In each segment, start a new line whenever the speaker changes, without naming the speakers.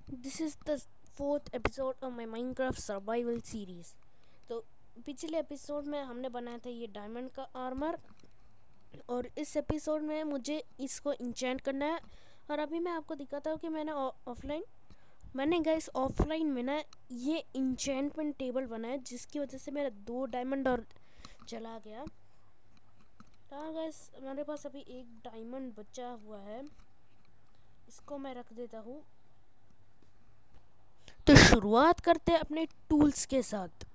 This is the fourth episode of my Minecraft survival series. तो पिछले episode में हमने बनाया था ये डायमंड का आर्मर, और इस एपिसोड में मुझे इसको इंचेंट करना है। और अभी मैं आपको दिखाता हूँ कि मैंने गाइस ऑफलाइन में ना ये इंचेंटमेंट टेबल बनाया, जिसकी वजह से मेरा 2 डायमंड और चला गया। हाँ गाइस, हमारे पास अभी 1 डायमंड बचा हुआ है, इसको मैं रख देता हूँ। तो शुरुआत करते हैं अपने टूल्स के साथ।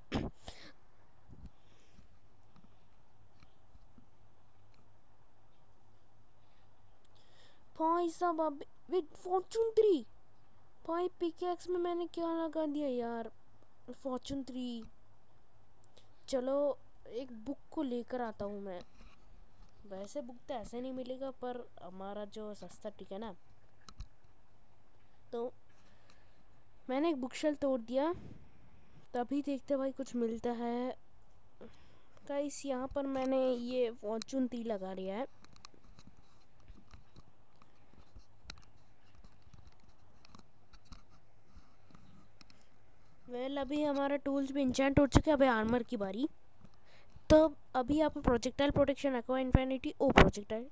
भाई साहब, अब विद फॉर्चून 3 भाई पिकेक्स में मैंने क्या लगा दिया यार, फॉर्चून 3। चलो एक बुक को लेकर आता हूँ मैं। वैसे बुक तो ऐसे नहीं मिलेगा, पर हमारा जो सस्ता टिक है ना, तो मैंने एक बुक शेल्फ तोड़ दिया। तभी देखते भाई कुछ मिलता है। गाइस यहाँ पर मैंने ये फॉर्चून 3 लगा लिया है। वेल अभी हमारा टूल्स भी इंचेंट हो चुके हैं। अभी आर्मर की बारी। तो अभी आप प्रोजेक्टाइल प्रोटेक्शन एक्वा इन्फिनिटी ओ प्रोजेक्टाइल,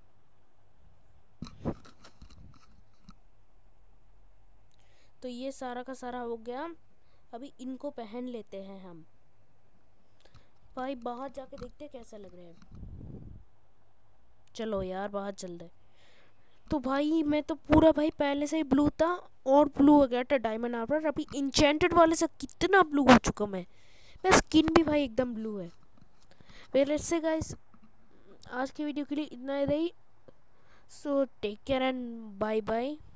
तो ये सारा का सारा हो गया। अभी इनको पहन लेते हैं हम। भाई बाहर जाके देखते हैं कैसा लग रहा है। चलो यार बाहर चलते हैं। तो भाई मैं तो पूरा भाई पहले से ही ब्लू था, और ब्लू हो गया था डायमंड आर्मर। अभी इंचेंटेड वाले से कितना ब्लू हो चुका मैं स्किन भी भाई एकदम ब्लू है। वेल इससे गाइस आज की वीडियो के लिए इतना ही रही। So take care and bye bye.